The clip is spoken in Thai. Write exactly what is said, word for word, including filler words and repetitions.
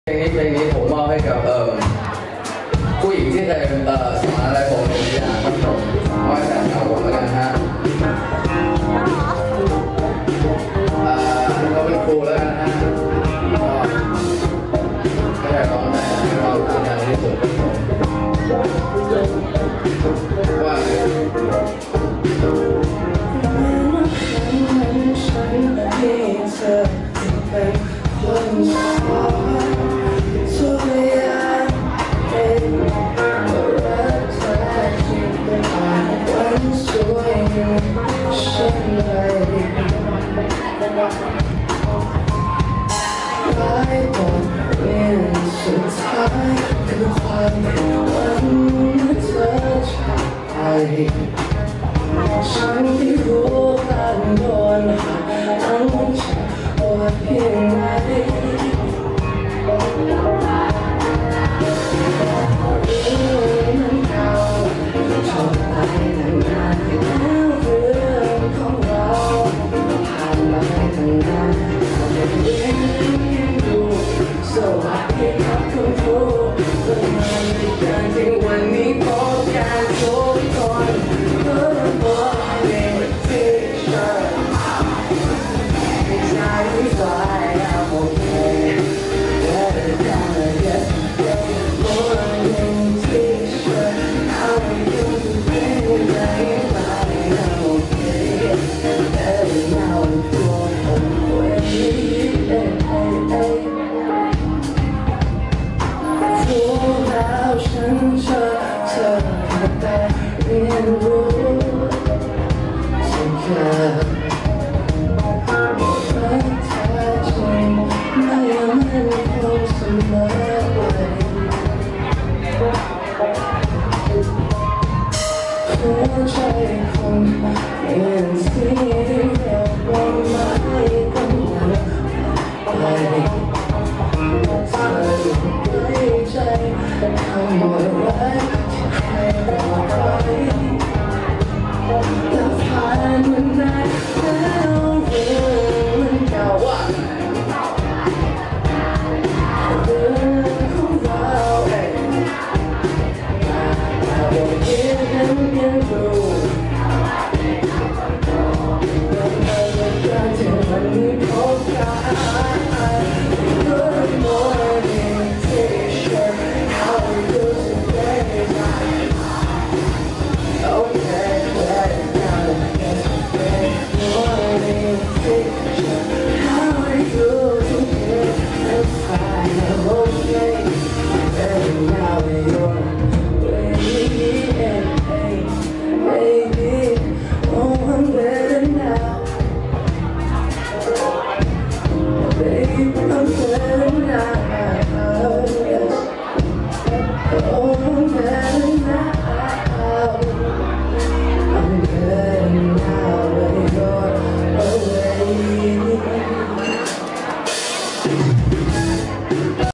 เพลงนี้เพลงนี้ผมมอบให้กับเอ่อผู้หญิงที่เคยเอ่อสอนอะไรผมในวิทยาครับผมมอบให้แฟนคลับผมแล้วกันฮะเอ่อเราเป็นครูแล้วกันฮะก็อยากร้องได้ให้เราทำงานที่สุดว่าสุดท้ายคือความหวังเธอจากไปฉันที่รู้การโดนหักตั้งใจว่าเพียงไหนเรื่องมันเก่าจบไปนานๆแล้วเรื่องของเราผ่านมาตั้งนานแต่เรื่องยังอยู่สวัสดีครับคุณครูเพื่อมาในการที่วันนี้พบกันทุกคนเพื่อบอกให้ที่ฉันไม่ใช่ไม่ใช่ I'm okay Let it down again More than t-shirt How are you doing I'm okay And now I'm going awayรู้แล้วฉันเชื่อเธอแต่เรียนรู้สักอย่างรักแท้จริงไม่มั่นคงเสมอไปหัวใจคนเปลี่ยนสีแบบว่าไม่ต้องไปเธออยู่ใกล้ใจทำหมด